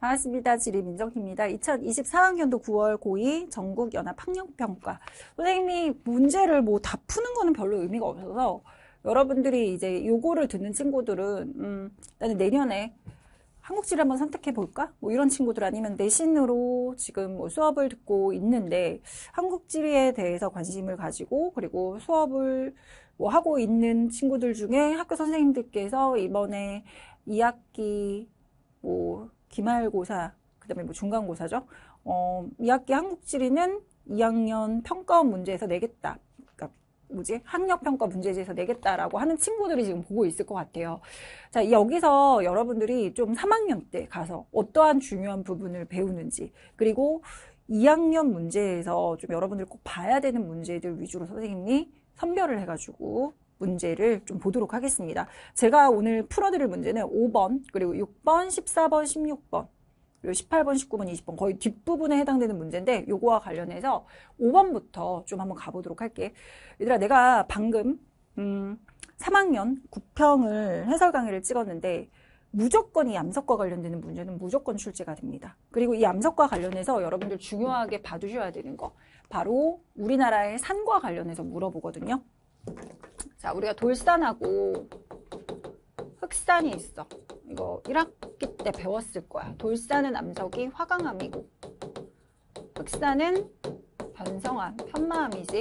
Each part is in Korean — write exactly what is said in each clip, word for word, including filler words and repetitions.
반갑습니다. 지리민정희입니다. 이천이십사 학년도 구월 고이 전국연합학력평가. 선생님이 문제를 뭐 다 푸는 거는 별로 의미가 없어서 여러분들이 이제 요거를 듣는 친구들은 음, 나는 내년에 한국지를 한번 선택해 볼까? 뭐 이런 친구들 아니면 내신으로 지금 뭐 수업을 듣고 있는데 한국지리에 대해서 관심을 가지고 그리고 수업을 뭐 하고 있는 친구들 중에 학교 선생님들께서 이번에 이 학기 뭐 기말고사, 그 다음에 뭐 중간고사죠. 어, 이 학기 한국지리는 이 학년 평가 문제에서 내겠다. 그러니까 뭐지? 학력평가 문제지에서 내겠다라고 하는 친구들이 지금 보고 있을 것 같아요. 자, 여기서 여러분들이 좀 삼 학년 때 가서 어떠한 중요한 부분을 배우는지, 그리고 이 학년 문제에서 좀 여러분들이 꼭 봐야 되는 문제들 위주로 선생님이 선별을 해가지고 문제를 좀 보도록 하겠습니다. 제가 오늘 풀어드릴 문제는 오 번, 그리고 육 번, 십사 번, 십육 번, 그리고 십팔 번, 십구 번, 이십 번 거의 뒷부분에 해당되는 문제인데 요거와 관련해서 오 번부터 좀 한번 가보도록 할게. 얘들아, 내가 방금 음, 삼 학년 구평을 해설 강의를 찍었는데 무조건 이 암석과 관련되는 문제는 무조건 출제가 됩니다. 그리고 이 암석과 관련해서 여러분들 중요하게 봐두셔야 되는 거 바로 우리나라의 산과 관련해서 물어보거든요. 자, 우리가 돌산하고 흑산이 있어. 이거 일 학기 때 배웠을 거야. 돌산은 암석이 화강암이고 흑산은 변성암, 편마암이지.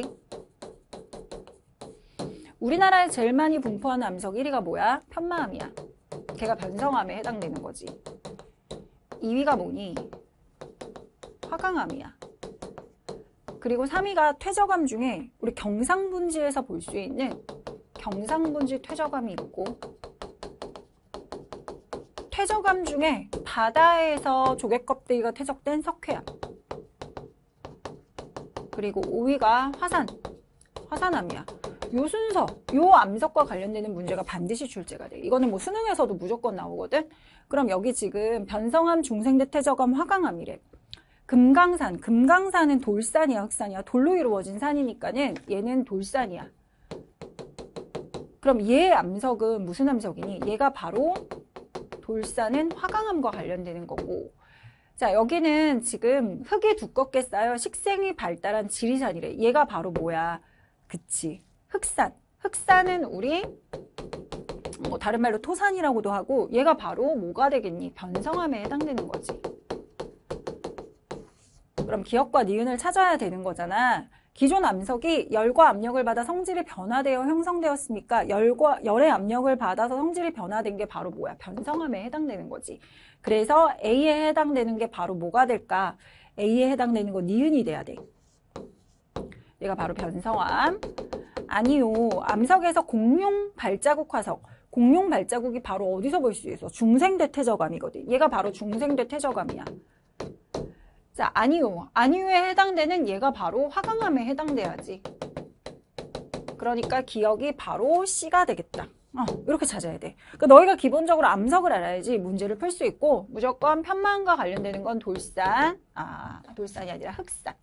우리나라에 제일 많이 분포하는 암석 일 위가 뭐야? 편마암이야. 걔가 변성암에 해당되는 거지. 이 위가 뭐니? 화강암이야. 그리고 삼 위가 퇴적암 중에 우리 경상분지에서 볼 수 있는 경상분지 퇴적암이 있고, 퇴적암 중에 바다에서 조개껍데기가 퇴적된 석회암, 그리고 오 위가 화산, 화산암이야. 요 순서, 요 암석과 관련되는 문제가 반드시 출제가 돼. 이거는 뭐 수능에서도 무조건 나오거든. 그럼 여기 지금 변성암, 중생대 퇴적암, 화강암이래. 금강산, 금강산은 돌산이야, 흑산이야? 돌로 이루어진 산이니까는 얘는 돌산이야. 그럼 얘의 암석은 무슨 암석이니? 얘가 바로 돌산은 화강암과 관련되는 거고, 자, 여기는 지금 흙이 두껍게 쌓여 식생이 발달한 지리산이래. 얘가 바로 뭐야? 그치, 흑산. 흑산은 우리 뭐 다른 말로 토산이라고도 하고, 얘가 바로 뭐가 되겠니? 변성암에 해당되는 거지. 그럼 기역과 니은을 찾아야 되는 거잖아. 기존 암석이 열과 압력을 받아 성질이 변화되어 형성되었으니까 열과, 열의 압력을 받아서 성질이 변화된 게 바로 뭐야? 변성암에 해당되는 거지. 그래서 A에 해당되는 게 바로 뭐가 될까? A에 해당되는 거 니은이 돼야 돼. 얘가 바로 변성암. 아니요. 암석에서 공룡 발자국 화석. 공룡 발자국이 바로 어디서 볼 수 있어? 중생대 퇴적암이거든. 얘가 바로 중생대 퇴적암이야. 자, 아니요. 아니요에 해당되는 얘가 바로 화강암에 해당돼야지. 그러니까 기억이 바로 C가 되겠다. 어, 이렇게 찾아야 돼. 그러니까 너희가 기본적으로 암석을 알아야지 문제를 풀 수 있고, 무조건 편마암과 관련되는 건 돌산, 아, 돌산이 아니라 흑산.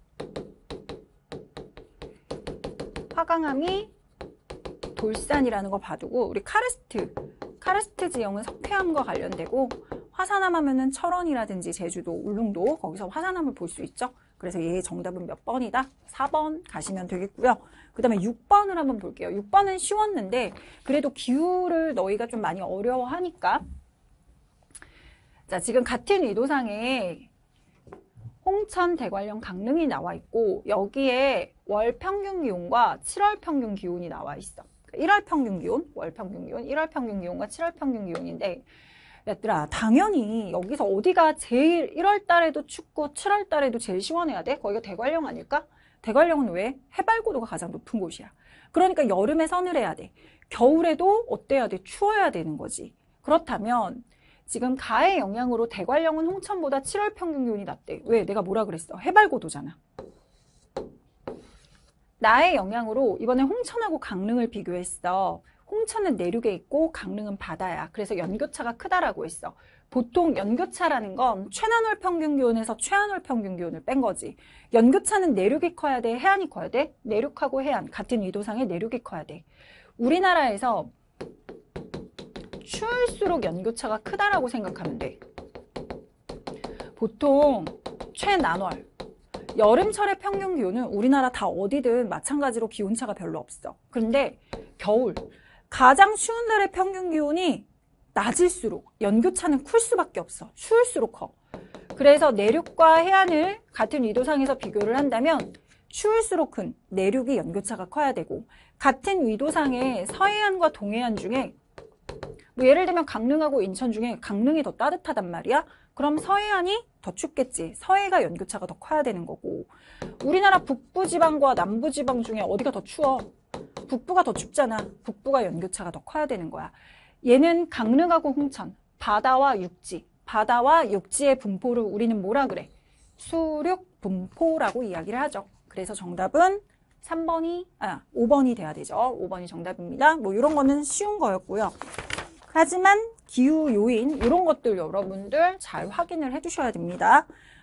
화강암이 돌산이라는 거 봐두고, 우리 카르스트, 카르스트 지형은 석회암과 관련되고, 화산암 하면은 철원이라든지 제주도, 울릉도, 거기서 화산암을 볼 수 있죠. 그래서 얘의 정답은 몇 번이다? 사 번 가시면 되겠고요. 그 다음에 육 번을 한번 볼게요. 육 번은 쉬웠는데 그래도 기후를 너희가 좀 많이 어려워하니까, 자, 지금 같은 위도상에 홍천, 대관령, 강릉이 나와 있고 여기에 월 평균 기온과 칠월 평균 기온이 나와 있어. 일월 평균 기온, 월 평균 기온, 일월 평균 기온과 칠월 평균 기온인데, 얘들아, 당연히 여기서 어디가 제일 일월 달에도 춥고 칠월 달에도 제일 시원해야 돼? 거기가 대관령 아닐까? 대관령은 왜? 해발고도가 가장 높은 곳이야. 그러니까 여름에 서늘해야 돼. 겨울에도 어때야 돼? 추워야 되는 거지. 그렇다면 지금 가의 영향으로 대관령은 홍천보다 칠월 평균 기온이 낮대. 왜? 내가 뭐라 그랬어? 해발고도잖아. 나의 영향으로 이번에 홍천하고 강릉을 비교했어. 홍천은 내륙에 있고 강릉은 바다야. 그래서 연교차가 크다라고 했어. 보통 연교차라는 건 최난월 평균 기온에서 최하월 평균 기온을 뺀 거지. 연교차는 내륙이 커야 돼? 해안이 커야 돼? 내륙하고 해안, 같은 위도상에 내륙이 커야 돼. 우리나라에서 추울수록 연교차가 크다라고 생각하면 돼. 보통 최난월, 여름철의 평균 기온은 우리나라 다 어디든 마찬가지로 기온차가 별로 없어. 그런데 겨울, 가장 추운 달의 평균 기온이 낮을수록 연교차는 클 수밖에 없어. 추울수록 커. 그래서 내륙과 해안을 같은 위도상에서 비교를 한다면 추울수록 큰 내륙이 연교차가 커야 되고, 같은 위도상의 서해안과 동해안 중에 뭐 예를 들면 강릉하고 인천 중에 강릉이 더 따뜻하단 말이야. 그럼 서해안이 더 춥겠지. 서해가 연교차가 더 커야 되는 거고, 우리나라 북부지방과 남부지방 중에 어디가 더 추워? 북부가 더 춥잖아. 북부가 연교차가 더 커야 되는 거야. 얘는 강릉하고 홍천, 바다와 육지, 바다와 육지의 분포를 우리는 뭐라 그래? 수륙 분포라고 이야기를 하죠. 그래서 정답은 삼 번이, 아, 오 번이 돼야 되죠. 오 번이 정답입니다. 뭐 이런 거는 쉬운 거였고요. 하지만 기후 요인 이런 것들 여러분들 잘 확인을 해주셔야 됩니다.